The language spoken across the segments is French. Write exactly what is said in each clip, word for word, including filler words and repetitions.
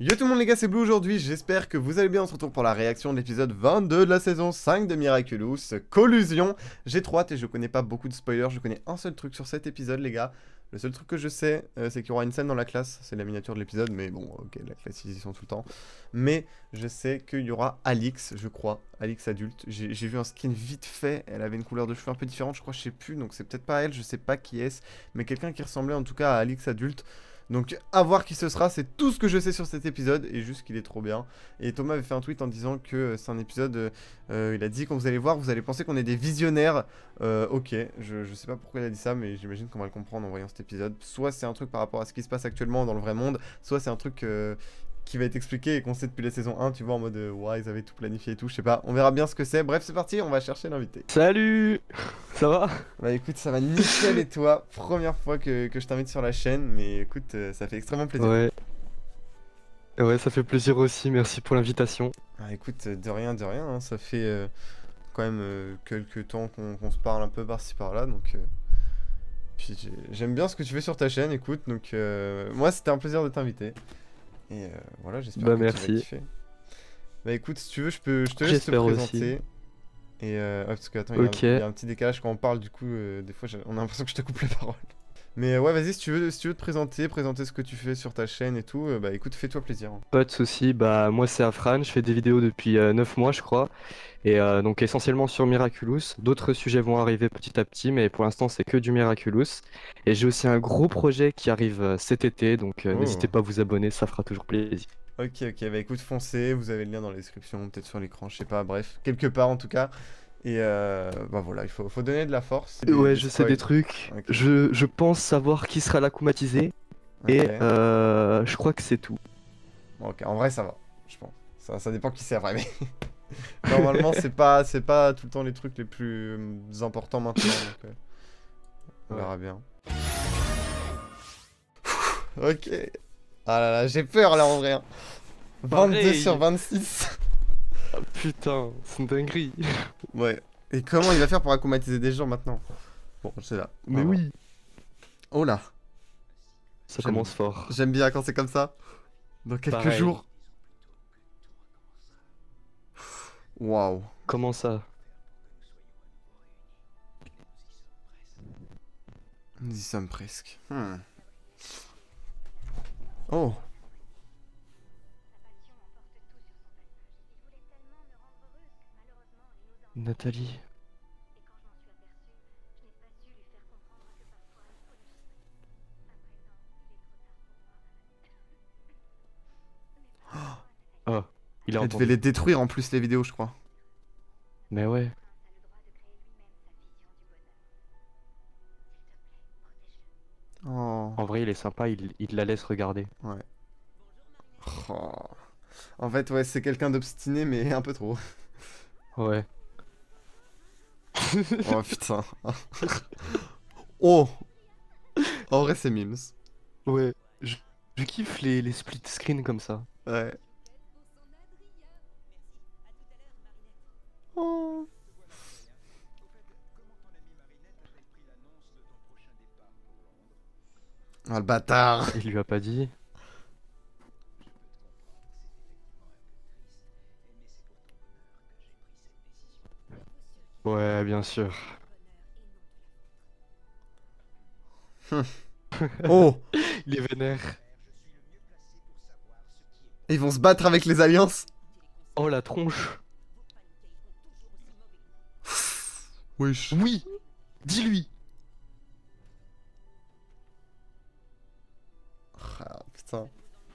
Yo tout le monde les gars, c'est Blue aujourd'hui, j'espère que vous allez bien, on se retrouve pour la réaction de l'épisode vingt-deux de la saison cinq de Miraculous, Collusion. J'ai trop hâte et je connais pas beaucoup de spoilers, je connais un seul truc sur cet épisode les gars. Le seul truc que je sais, euh, c'est qu'il y aura une scène dans la classe, c'est la miniature de l'épisode, mais bon, ok, la classe ils y sont tout le temps. Mais je sais qu'il y aura Alix, je crois, Alix adulte. J'ai vu un skin vite fait, elle avait une couleur de cheveux un peu différente, je crois, je sais plus, donc c'est peut-être pas elle, je sais pas qui est-ce, mais quelqu'un qui ressemblait en tout cas à Alix adulte. Donc à voir qui ce sera, c'est tout ce que je sais sur cet épisode, et juste qu'il est trop bien. Et Thomas avait fait un tweet en disant que euh, c'est un épisode, euh, euh, il a dit quand vous allez voir, vous allez penser qu'on est des visionnaires. Euh, ok, je, je sais pas pourquoi il a dit ça, mais j'imagine qu'on va le comprendre en voyant cet épisode. Soit c'est un truc par rapport à ce qui se passe actuellement dans le vrai monde, soit c'est un truc euh, qui va être expliqué et qu'on sait depuis la saison un, tu vois, en mode euh, ouais, ils avaient tout planifié et tout, je sais pas, on verra bien ce que c'est. Bref, c'est parti, on va chercher l'invité. Salut. Ça va? Bah écoute, ça va nickel et toi, première fois que, que je t'invite sur la chaîne, mais écoute, euh, ça fait extrêmement plaisir. Ouais. Ouais, ça fait plaisir aussi, merci pour l'invitation. Ah écoute, euh, de rien, de rien, hein, ça fait euh, quand même euh, quelques temps qu'on qu'on se parle un peu par-ci par-là, donc... euh, Puis j'ai- j'aime bien ce que tu fais sur ta chaîne, écoute, donc euh, moi c'était un plaisir de t'inviter. Et euh, voilà, j'espère Bah que tu vas merci. kiffer. Bah écoute, si tu veux, je peux, je te laisse te J'espère présenter. aussi. Et euh, ouais, parce que attends, il y, a un- Ok. il y a un petit décalage quand on parle, du coup, euh, des fois j'ai- on a l'impression que je te coupe la parole. Mais euh, ouais, vas-y, si tu veux, si tu veux te présenter, présenter ce que tu fais sur ta chaîne et tout, euh, bah écoute, fais-toi plaisir. Pas de soucis, bah moi c'est Afran, je fais des vidéos depuis euh, neuf mois je crois. Et euh, donc essentiellement sur Miraculous. D'autres sujets vont arriver petit à petit, mais pour l'instant c'est que du Miraculous. Et j'ai aussi un gros projet qui arrive euh, cet été, donc euh, Oh. n'hésitez pas à vous abonner, ça fera toujours plaisir. Ok, ok, bah écoute, foncez, vous avez le lien dans la description, peut-être sur l'écran, je sais pas, bref, quelque part en tout cas. Et euh, bah voilà, il faut, faut donner de la force. Des, Ouais, des je sais des spoils. trucs. Ok, Je, je pense savoir qui sera l'akumatisé. Et ok. euh, je crois que c'est tout. Bon, ok, en vrai ça va, je pense. Ça, ça dépend qui c'est après, mais normalement c'est pas, c'est pas tout le temps les trucs les plus euh, importants maintenant, donc euh, on Ouais. verra bien. Ok. Ah là là, j'ai peur là en vrai. hein. vingt-deux Pareil. sur vingt-six. Ah, putain, c'est une dinguerie. Ouais. Et comment il va faire pour acclimatiser des gens maintenant? Bon, c'est là. on va Mais voir. oui, Oh là. ça J'aime- commence fort. J'aime bien quand c'est comme ça. Dans quelques Pareil. jours. Waouh. Comment ça? Nous y sommes presque. Hmm. Oh. Nathalie. Oh, il a Elle devait entendu. les détruire en plus les vidéos, je crois. Mais ouais. Oh. En vrai, il est sympa, il, il la laisse regarder. Ouais. Oh. En fait, ouais, c'est quelqu'un d'obstiné, mais un peu trop. Ouais. Oh putain. Oh. En vrai, c'est mimes. Ouais. Je, je kiffe les, les split screen comme ça. Ouais. Oh. Ah, le bâtard. Il lui a pas dit. Ouais, bien sûr. Oh. Il est vénère. Ils vont se battre avec les alliances. Oh la tronche. Wesh. Oui. Dis-lui. Ah, putain.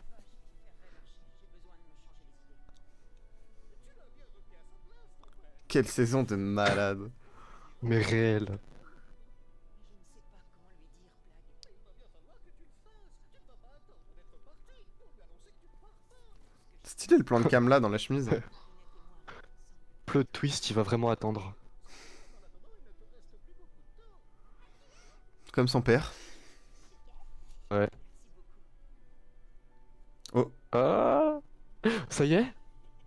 Quelle saison de malade. Mais réel. Stylé le plan de cam là dans la chemise. Plot twist, il va vraiment attendre. Comme son père. Ouais. Oh. Ah. Ça y est?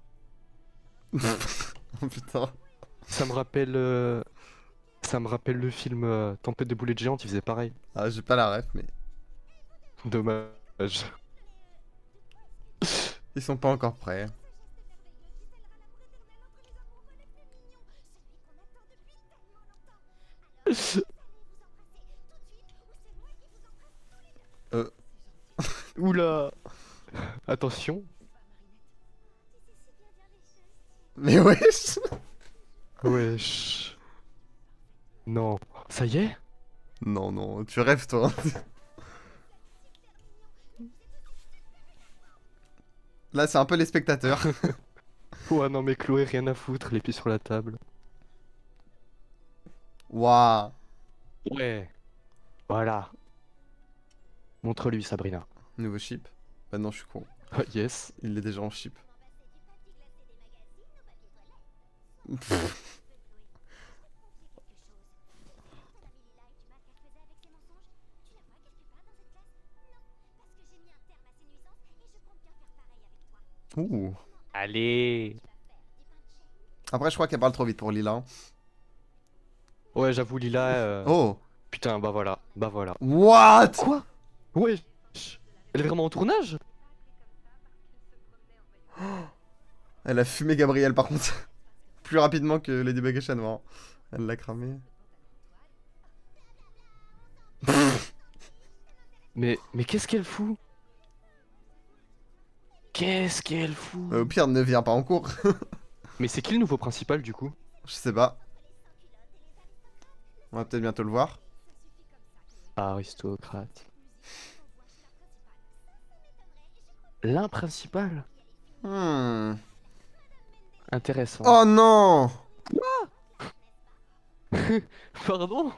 Oh putain. Ça me rappelle. euh, Ça me rappelle le film euh, Tempête de boulettes géantes, il faisait pareil. Ah, j'ai pas la ref, mais. Dommage. Ils sont pas encore prêts. Euh. Oula. Attention. Mais wesh. Wesh. Non. Ça y est? Non, non, tu rêves toi. Là, c'est un peu les spectateurs. Ouais, non, mais Chloé, rien à foutre, les pieds sur la table. Waouh. Ouais. Voilà. Montre-lui, Sabrina. Nouveau chip. Bah non, je suis con. Ah, yes. Il est déjà en chip. Ouh. Allez. Après, je crois qu'elle parle trop vite pour Lila. Hein. Ouais, j'avoue, Lila. euh, Oh. Putain, bah voilà. Bah voilà. What? Quoi? Wesh. Elle est vraiment en tournage? Elle a fumé Gabriel par contre. Plus rapidement que Ladybug et Chat Noir. Elle l'a cramé. Mais, mais qu'est-ce qu'elle fout? Qu'est-ce qu'elle fout? Euh, au pire, ne viens pas en cours. Mais c'est qui le nouveau principal du coup? Je sais pas. On va peut-être bientôt le voir. Aristocrate. L'un principal? Hmm. Intéressant. Oh non! Pardon?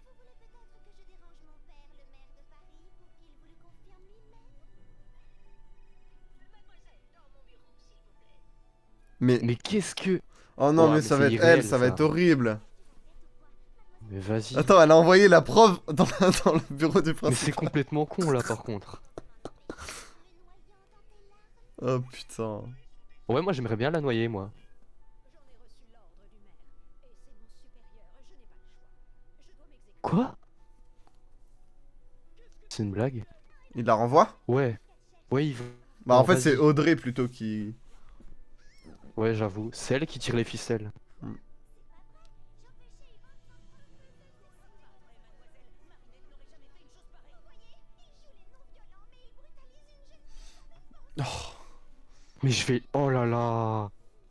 Mais... Mais qu'est-ce que... Oh non, Ouah, mais mais ça va c'est être irréel, elle, ça va ça. être horrible. Mais vas-y. Attends, elle a envoyé la prof dans, dans le bureau du Mais c'est principal. complètement con là par contre. Oh putain. Ouais, moi j'aimerais bien la noyer moi. Quoi? C'est une blague? Il la renvoie? Ouais. Ouais, il veut... Bah en Non, fait c'est vas-y. Audrey plutôt qui... Ouais, j'avoue. C'est elle qui tire les ficelles. Oh. Mais je vais... Oh là là.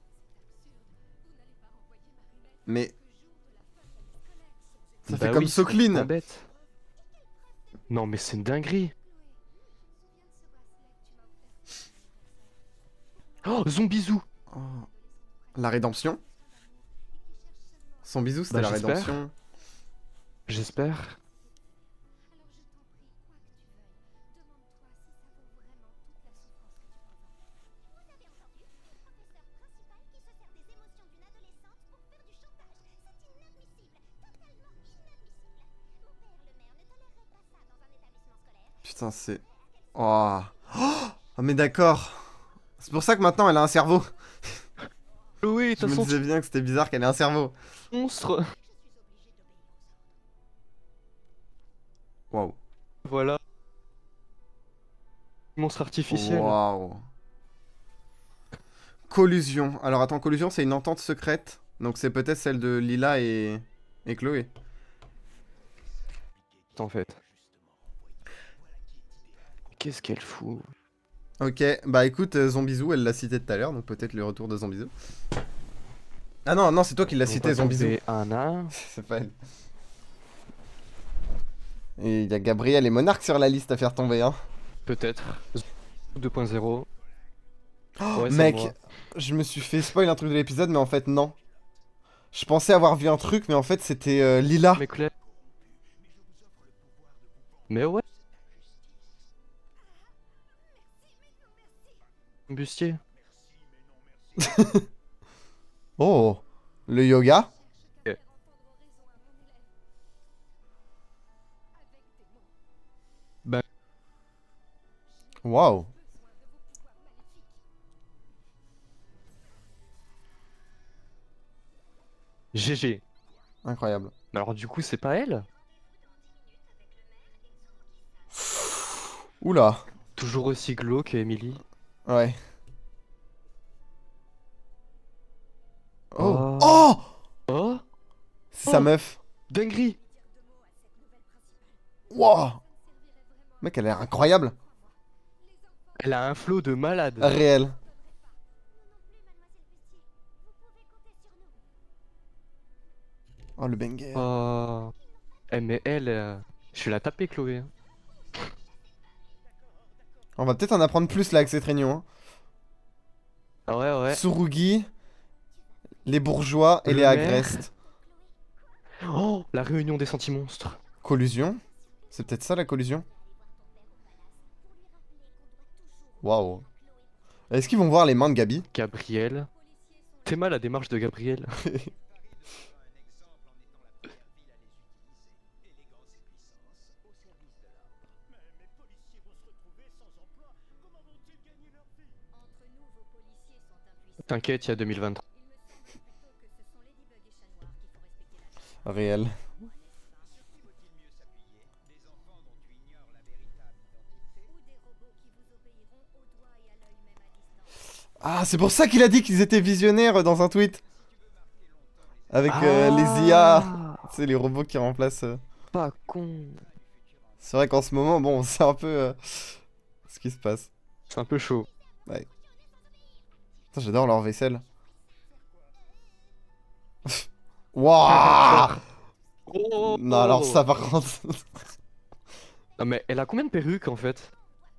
Mais... Ça Bah fait comme oui, c'est Socline. complètement bête. Non mais c'est une dinguerie. Oh, Zombizou. Oh. La rédemption? Son bisou c'était Bah, la j'espère. rédemption. J'espère. Putain c'est... Oh. Oh mais d'accord. C'est pour ça que maintenant elle a un cerveau. Oui, de Je toute me façon, disais bien que c'était bizarre qu'elle ait un cerveau. monstre. Waouh. Voilà. Monstre artificiel. Waouh. Collusion. Alors attends, collusion c'est une entente secrète. Donc c'est peut-être celle de Lila et... et Chloé. En fait. Qu'est-ce qu'elle fout? Ok, bah écoute, euh, Zombizou, elle l'a cité tout à l'heure, donc peut-être le retour de Zombizou. Ah non, non, c'est toi qui l'as On cité, va Zombizou. tomber un à un. C'est pas elle. Et il y a Gabriel et Monarque sur la liste à faire tomber, hein. Peut-être. deux point zéro. Oh, Ouais, c'est mec, moi. je me suis fait spoil un truc de l'épisode, mais en fait, non. Je pensais avoir vu un truc, mais en fait, c'était euh, Lila. Mais Claire. Mais ouais. Bustier. Oh, le yoga. Ok. Bah. Waouh. G G. Incroyable. Mais alors du coup, c'est pas elle? Oula. Toujours aussi glauque, Emily. Ouais. sa meuf. Dinguerie. Wow. Mec, elle a l'air incroyable. Elle a un flow de malade. Réel. Oh, le banger. Oh. Eh, mais elle, euh, je vais la taper, Chloé. hein. On va peut-être en apprendre plus là avec cette réunion. Hein. Ah ouais, ouais. Tsurugi, les bourgeois et Le les maire. agrestes. Oh, la réunion des sentimonstres. Collusion? C'est peut-être ça la collusion? Waouh. Est-ce qu'ils vont voir les mains de Gabi? Gabriel. T'es mal la démarche de Gabriel. T'inquiète, il y a deux mille vingt-trois. Réel. Ah, c'est pour ça qu'il a dit qu'ils étaient visionnaires dans un tweet. Avec euh, les I A. Ah, C'est les robots qui remplacent. euh. pas con. C'est vrai qu'en ce moment, bon, c'est un peu euh, ce qui se passe. C'est un peu chaud. Ouais. Putain, j'adore leur vaisselle. Waouh. Oh, Non, alors ça par contre. Non mais elle a combien de perruques en fait?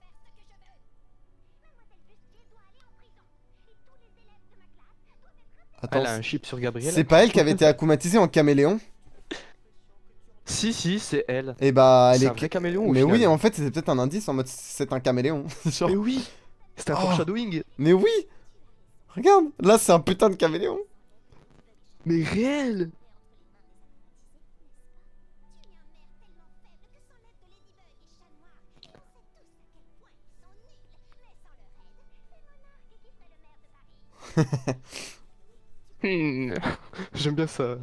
Attends, Elle a un chip sur Gabriel? c'est pas elle qui avait été akumatisée en caméléon? Si, si, c'est elle. Et bah, elle C'est est. un vrai caméléon au Mais oui, final. en fait, c'était peut-être un indice en mode c'est un caméléon. Genre. Mais oui! C'était un Oh. foreshadowing! Mais oui! Regarde, là c'est un putain de caméléon. Mais réel! Hmm, J'aime bien ça.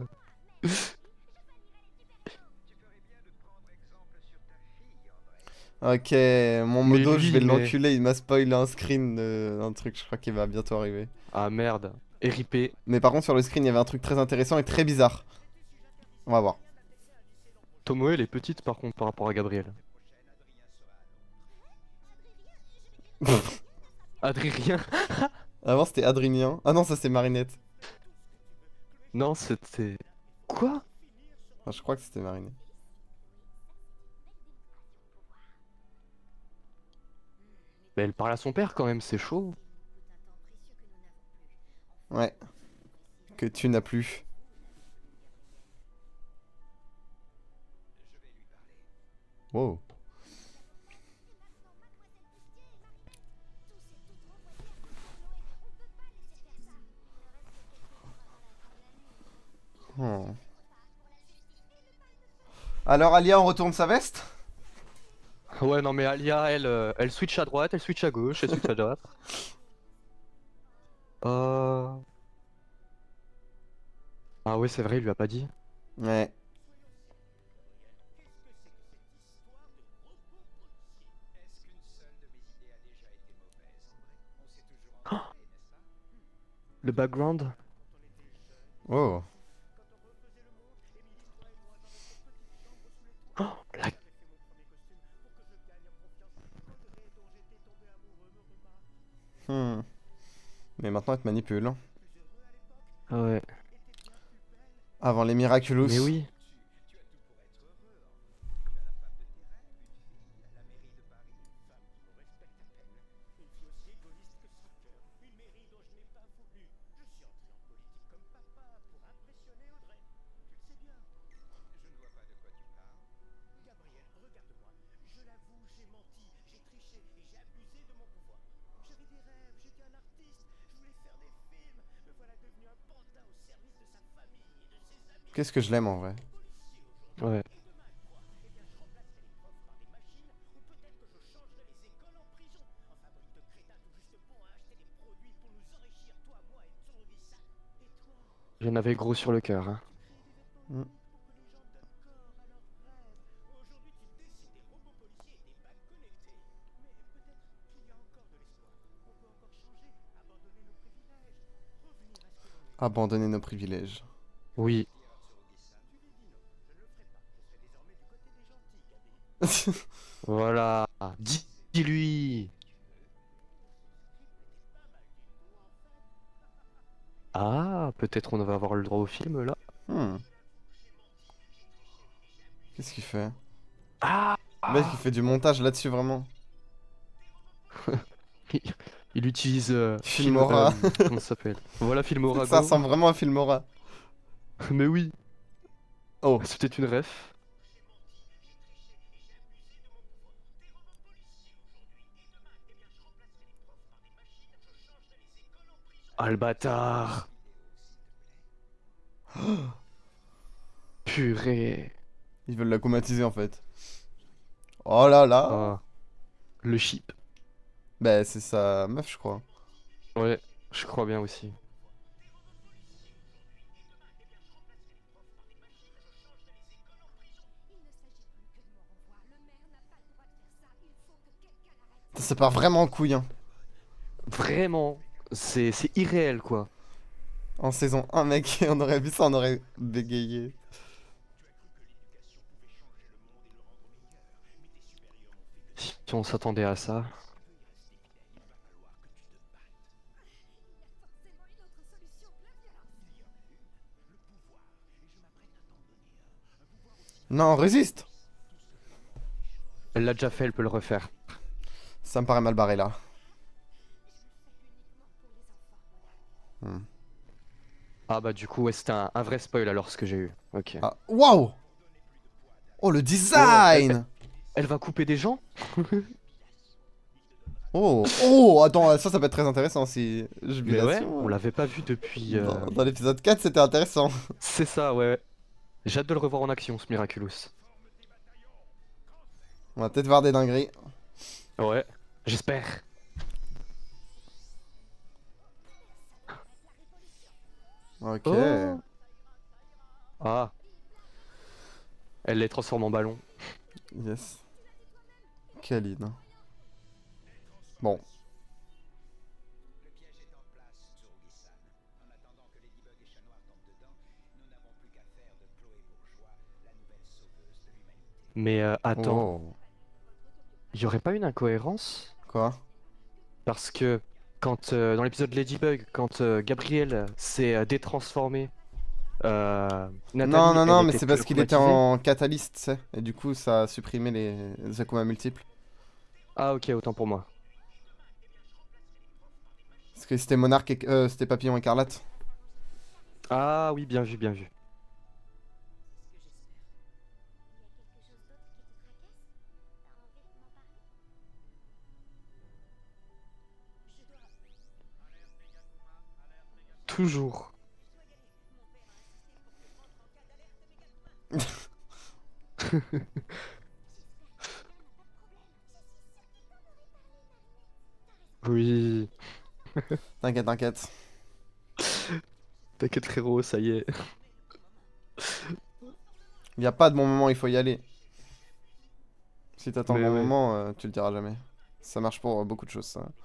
Ok, mon Mais modo, je lui, vais mais- l'enculer, il m'a spoilé un screen d'un truc, je crois qu'il va bientôt arriver. Ah merde. R I P. Mais par contre, sur le screen, il y avait un truc très intéressant et très bizarre. On va voir. Tomoe, elle est petite par contre par rapport à Gabriel. Adrien. Avant, c'était Adrien. Ah non, ça c'est Marinette. Non, c'était. Quoi? Ah, je crois que c'était Marinette. Mais elle parle à son père quand même, c'est chaud. Ouais. Que tu n'as plus. Wow. Hmm. Alors Alia, on retourne sa veste? Ouais, non, mais Alia, elle, euh, elle switch à droite, elle switch à gauche, elle switch à droite. Euh... Ah ouais, c'est vrai, il lui a pas dit. Ouais. Le background? Oh. Oh, la... Hmm. Mais maintenant, elle te manipule. hein. Ah ouais. Avant les Miraculous. Mais oui. Qu'est-ce que je l'aime en vrai. Ouais. J'en avais gros sur le cœur. Hein. Hmm. Abandonner nos privilèges. Oui. Voilà. Dis-lui. Ah, peut-être on va avoir le droit au film là. Hmm. Qu'est-ce qu'il fait? Ah, Le mec, il ah. fait du montage là-dessus, vraiment. Il, il utilise euh, film. Filmora. euh, comment ça s'appelle? Voilà, Filmora Ça Go. ressemble vraiment à Filmora. Mais oui, Oh. c'est peut-être une ref. Ah le bâtard. Purée. Ils veulent l'augmatiser en fait. Oh là là. Ah, le chip. Bah, c'est sa meuf, je crois. Ouais, je crois bien aussi. Ça part vraiment en couille, hein. Vraiment, c'est c'est irréel quoi. En saison un, mec, on aurait vu ça, on aurait bégayé. Si on s'attendait à ça. Non, résiste. Elle l'a déjà fait, elle peut le refaire. Ça me paraît mal barré là. Hmm. Ah bah du coup, ouais, c'était un, un vrai spoil alors ce que j'ai eu. Ok. Ah, waouh. Oh, le Oh, elle, elle- design. elle va couper des gens? Oh, oh, attends, ça, ça peut être très intéressant si... Mais ouais, Jubilation. on l'avait pas vu depuis... euh, Dans, dans l'épisode quatre, c'était intéressant. C'est ça, ouais. J'ai hâte de le revoir en action, ce Miraculous. On va peut-être voir des dingueries. Ouais, j'espère. Ok. Oh. Ah, elle les transforme en ballon. Yes. Khalid. Bon. Mais euh, attends, Oh. il y aurait pas une incohérence? Quoi? Parce que quand euh, dans l'épisode Ladybug, quand euh, Gabriel s'est euh, détransformé, euh, Non, Nathalie, non, elle non, mais était c'est plus parce qu'il était traumatisée. en catalyste, tu sais. Et du coup, ça a supprimé les, les Akuma multiples. Ah ok, autant pour moi. Parce que c'était Monarque et... euh, c'était Papillon écarlate. Ah oui, bien vu, bien vu. Toujours. Oui. T'inquiète, t'inquiète. T'inquiète frérot, ça y est. Il n'y a pas de bon moment, il faut y aller. Si t'attends le Mais bon ouais. moment, euh, tu le diras jamais. Ça marche pour euh, beaucoup de choses, ça.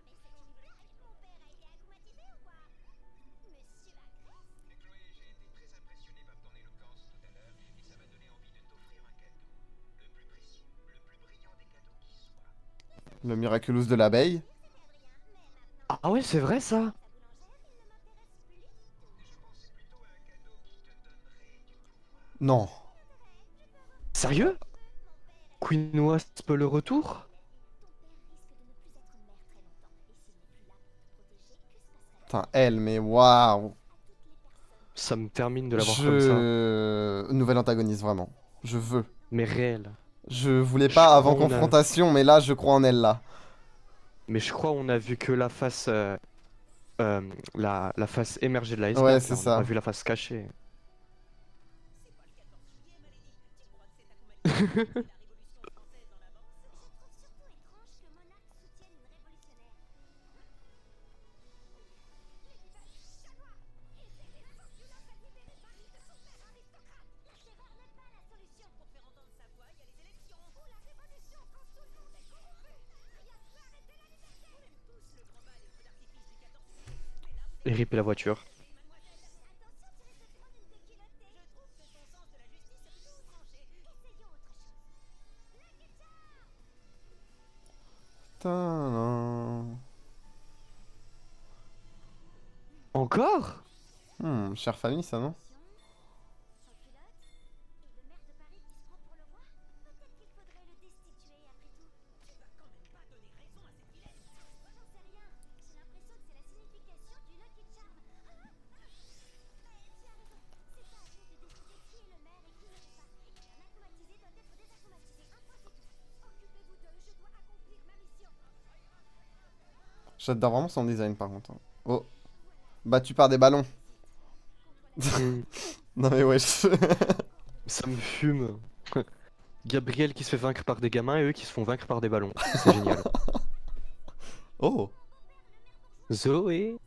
Le Miraculous de l'abeille. Ah ouais, c'est vrai ça. Non. Sérieux? Queen Wasp le retour? Putain, elle, mais waouh. Ça me termine de l'avoir comme ça. Je... Nouvel antagoniste, vraiment. Je veux. Mais réel. Je voulais Je pas crois avant on a... confrontation, mais là, je crois en elle, là. Mais je crois on a vu que la face... euh, euh, la, la face émergée de Ouais, l'iceberg, c'est là. On n'a pas ça. vu la face cachée. Et rip la voiture. Encore? Hmm, chère famille, ça, non? J'adore vraiment son design, par contre. Oh. Battu par des ballons. Mm. Non mais wesh. Ça me fume. Gabriel qui se fait vaincre par des gamins et eux qui se font vaincre par des ballons. C'est génial. Oh. Zoé.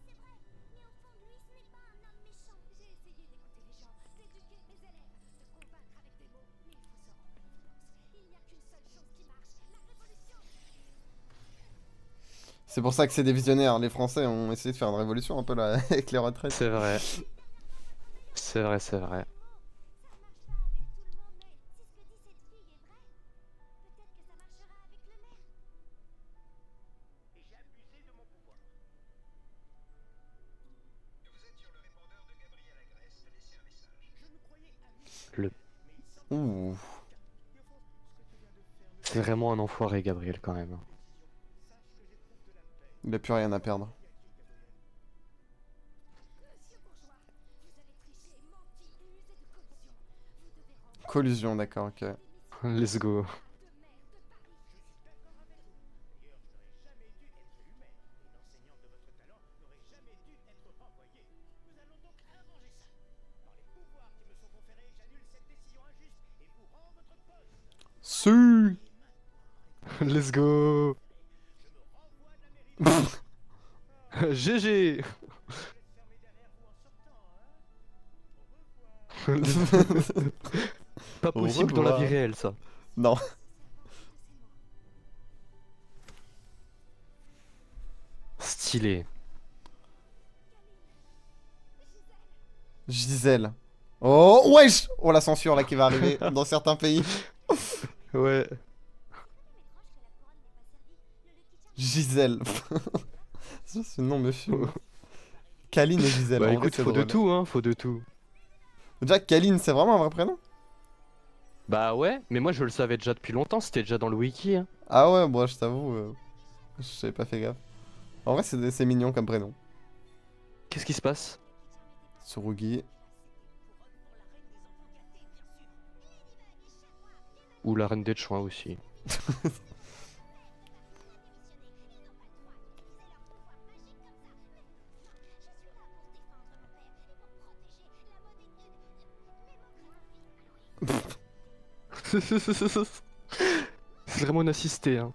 C'est pour ça que c'est des visionnaires. Les Français ont essayé de faire une révolution un peu là avec les retraites. C'est vrai. C'est vrai, c'est vrai. Le... Ouh. C'est vraiment un enfoiré, Gabriel, quand même. Il a plus rien à perdre. Collusion, d'accord, ok. Let's go. Su. Let's go. G G. Pas Au possible dans la vie revoir. réelle, ça. Non. Stylé. Gisèle. Oh, wesh. Oh, la censure là qui va arriver dans certains pays. Ouais. Gisèle. Ça, ce nom me fume. Kaline et Gisèle. Bah en vrai, écoute, c'est faut de drôle. tout, hein, faut de tout. Déjà, Kaline, c'est vraiment un vrai prénom? Bah ouais, mais moi je le savais déjà depuis longtemps, c'était déjà dans le wiki. Hein. Ah ouais, moi je t'avoue, euh, j'avais pas fait gaffe. En vrai, c'est c'est mignon comme prénom. Qu'est-ce qui se passe? Tsurugi. Ou la reine des chouins aussi. C'est vraiment une assistée, hein.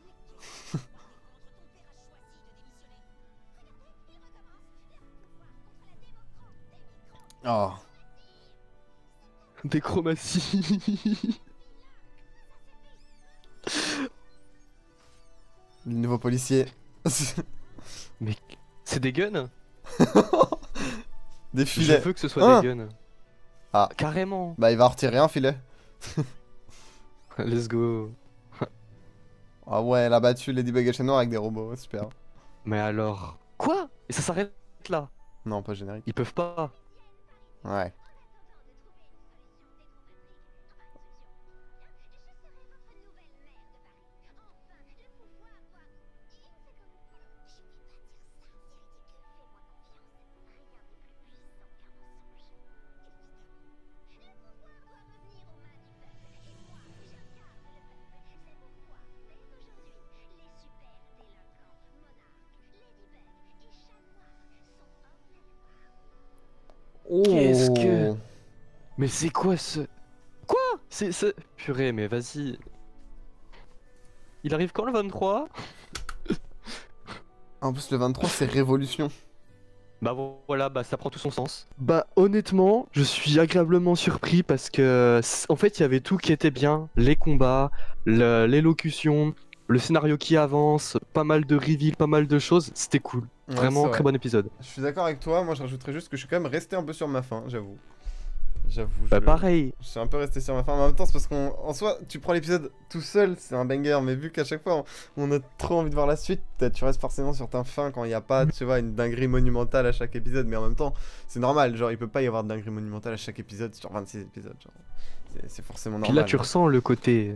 Oh. Des chromaties. Le nouveau policier. Mais c'est des guns? Des Je filets. veux que ce soit Hein des guns. Ah. Carrément. Bah, il va en retirer un filet. Let's go. Ah ouais, elle a battu Ladybug et Chat Noir avec des robots, super. Mais alors... Quoi? Et ça s'arrête là? Non, pas générique. Ils peuvent pas. Ouais. Qu'est-ce Oh. que... Mais c'est quoi ce... Quoi? C'est... c'est- Purée, mais vas-y. Il arrive quand le vingt-trois? En plus, le vingt-trois, c'est Révolution. Bah voilà, bah ça prend tout son sens. Bah honnêtement, je suis agréablement surpris parce que c- en fait il y avait tout qui était bien, les combats, le- l'élocution, le scénario qui avance, pas mal de reveals, pas mal de choses, c'était cool. Ouais, Vraiment c'est très vrai. bon épisode. Je suis d'accord avec toi, moi je rajouterais juste que je suis quand même resté un peu sur ma faim, j'avoue. J'avoue, Bah je... pareil. je suis un peu resté sur ma fin. Mais en même temps, c'est parce qu'en en soi, tu prends l'épisode tout seul, c'est un banger. Mais vu qu'à chaque fois, on, on a trop envie de voir la suite, tu restes forcément sur ta fin quand il n'y a pas, tu vois, une dinguerie monumentale à chaque épisode. Mais en même temps, c'est normal. Genre, il peut pas y avoir de dinguerie monumentale à chaque épisode sur vingt-six épisodes. Genre, c'est- c'est forcément Puis normal. là, tu ressens le côté.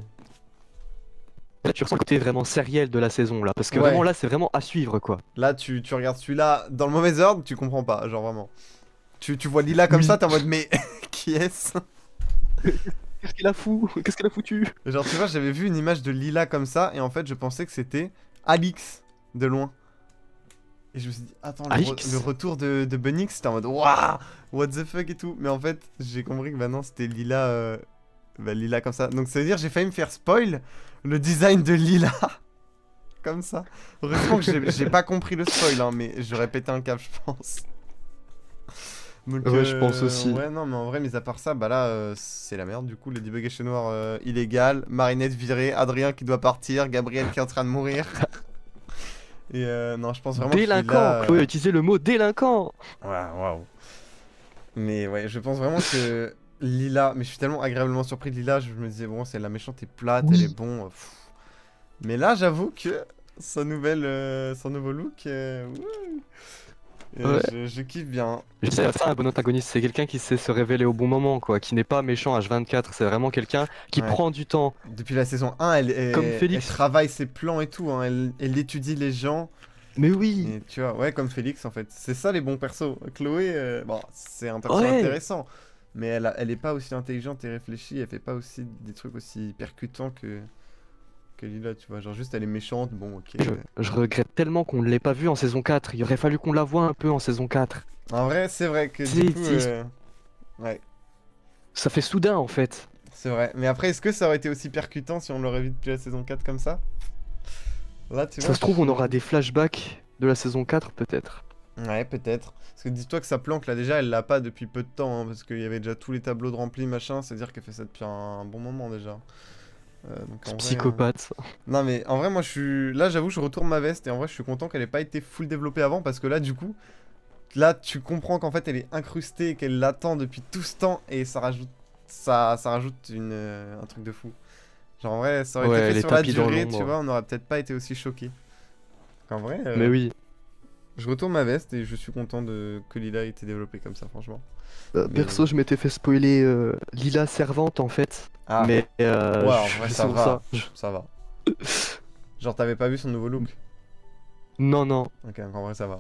Là, tu ressens le côté vraiment sériel de la saison là. Parce que Ouais. vraiment là, c'est vraiment à suivre quoi. Là, tu, tu regardes celui-là dans le mauvais ordre, tu comprends pas. Genre, vraiment. Tu, tu vois Lila comme Oui. ça, t'es en mode, mais qui est-ce? Qu'est-ce qu'il a fou Qu'est-ce qu'il a foutu Genre, tu vois, j'avais vu une image de Lila comme ça, et en fait, je pensais que c'était Alix de loin. Et je me suis dit, attends, le, re- Alix le retour de, de Bunnyx, c'était en mode, waouh, what the fuck et tout. Mais en fait, j'ai compris que bah non, c'était Lila, euh, bah, Lila comme ça. Donc, ça veut dire, j'ai failli me faire spoil le design de Lila. Comme ça. Heureusement que j'ai j'ai pas compris le spoil, hein, mais j'aurais pété un câble, je pense. Donc, Ouais, je pense aussi. Ouais, non, mais en vrai, mis à part ça, bah là, euh, c'est la merde. Du coup, le debug chez noir euh, illégal, Marinette virée, Adrien qui doit partir, Gabriel qui est en train de mourir. Et euh, non, je pense vraiment que Délinquant Lila, euh, Chloé a utilisé le mot délinquant. Ouais, waouh. Mais ouais, je pense vraiment que Lila, mais je suis tellement agréablement surpris de Lila, je me disais, bon, c'est la méchante est plate, Oui. elle est bon. euh, pff. Mais là, j'avoue que son, nouvelle, euh, son nouveau look, euh, wouh, euh, Ouais. je, je kiffe bien. Je sais, ça, un bon antagoniste, c'est quelqu'un qui sait se révéler au bon moment, quoi, qui n'est pas méchant H vingt-quatre, c'est vraiment quelqu'un qui Ouais. prend du temps. Depuis la saison un, elle, elle, Comme elle Félix. travaille ses plans et tout, hein, elle, elle étudie les gens. Mais oui, Et tu vois, ouais, comme Félix en fait. C'est ça les bons persos. Chloé, euh, bon, c'est un perso Ouais. intéressant, mais elle, a- elle est pas aussi intelligente et réfléchie, elle fait pas aussi des trucs aussi percutants que, que Lila, tu vois. Genre juste elle est méchante, bon, ok. je, je regrette tellement qu'on ne l'ait pas vu en saison quatre. Il aurait fallu qu'on la voie un peu en saison quatre. En vrai, c'est vrai que Si, du coup, si. euh, ouais, Ça fait soudain en fait. c'est vrai. Mais après, est-ce que ça aurait été aussi percutant si on l'aurait vu depuis la saison quatre comme ça? Là, tu vois. Ça se trouve, on je- aura des flashbacks de la saison quatre peut-être. Ouais, peut-être. Parce que dis-toi que sa planque là déjà elle l'a pas depuis peu de temps, hein, parce qu'il y avait déjà tous les tableaux de remplis machin, c'est-à-dire qu'elle fait ça depuis un, un bon moment déjà. Euh, donc en vrai, Psychopathe. euh, Non mais en vrai moi je suis... Là j'avoue je retourne ma veste et en vrai je suis content qu'elle ait pas été full développée avant parce que là du coup, là tu comprends qu'en fait elle est incrustée et qu'elle l'attend depuis tout ce temps et ça rajoute, ça, ça rajoute une, euh, un truc de fou. Genre en vrai ça aurait Ouais, été elle fait est sur la tapie dans durée, l'ombre. tu vois, on aurait peut-être pas été aussi choqués. En vrai... euh, Mais oui. Je retourne ma veste et je suis content de que Lila ait été développée comme ça, franchement. Euh, Mais- Perso, je m'étais fait spoiler euh, Lila Servante en fait. Ah, Mais euh, ouais, en je- vrai, c'est ça pour va. Je- Ça va. Genre, t'avais pas vu son nouveau look? Non, non. Ok, donc en vrai, ça va.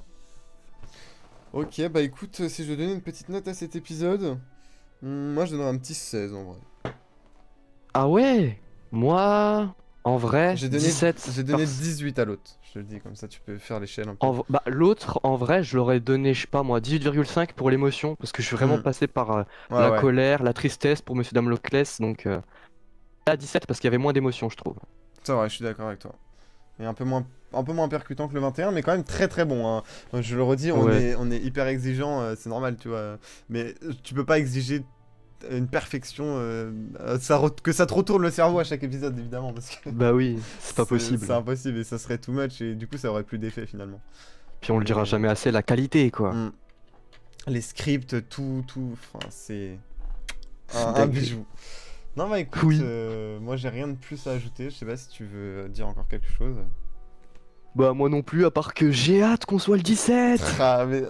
Ok, bah écoute, si je donnais une petite note à cet épisode, hmm, moi je donnerais un petit seize en vrai. Ah ouais? Moi, en vrai, J'ai donné, dix-sept. j'ai donné parce- dix-huit à l'autre. Je te le dis, comme ça tu peux faire l'échelle un peu. En v- bah, l'autre, en vrai, je l'aurais donné, je sais pas moi, dix-huit virgule cinq pour l'émotion, parce que je suis vraiment Hmm. passé par euh, Ouais, la ouais. colère, la tristesse pour Monsieur Damoclès, donc euh, à dix-sept parce qu'il y avait moins d'émotion, je trouve. C'est vrai, je suis d'accord avec toi. Et un peu moins, un peu moins percutant que le vingt et un, mais quand même très très bon. Hein. Je le redis, on, Ouais. est, on est hyper exigeant, euh, c'est normal, tu vois. Mais euh, tu peux pas exiger une perfection, euh, euh, ça re- que ça te retourne le cerveau à chaque épisode, évidemment, parce que Bah oui, c'est pas possible. C'est impossible et ça serait too much et du coup ça aurait plus d'effet finalement. Puis on le dira jamais assez, la qualité quoi. Mm. Les scripts, tout, tout, enfin c'est un, un Dingue. bijou. Non bah écoute, Oui. euh, moi j'ai rien de plus à ajouter, je sais pas si tu veux dire encore quelque chose. Bah moi non plus, à part que j'ai hâte qu'on soit le dix-sept. Ah mais...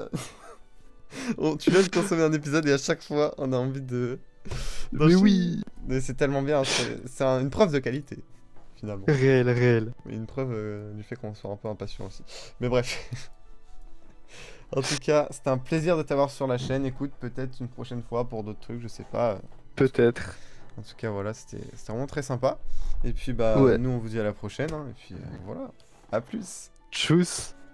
Oh, tu viens de consommer un épisode et à chaque fois on a envie de... Mais oui, Mais c'est tellement bien, c'est c'est un- une preuve de qualité finalement. réel, réel. Mais une preuve euh, du fait qu'on soit un peu impatient aussi. Mais bref. En tout cas, c'était un plaisir de t'avoir sur la chaîne. Écoute, peut-être une prochaine fois pour d'autres trucs, je sais pas. Peut-être. En tout cas, voilà, c'était c'était vraiment très sympa. Et puis, bah, Ouais. nous, on vous dit à la prochaine. Hein, et puis, euh, voilà. À plus. Tchuss.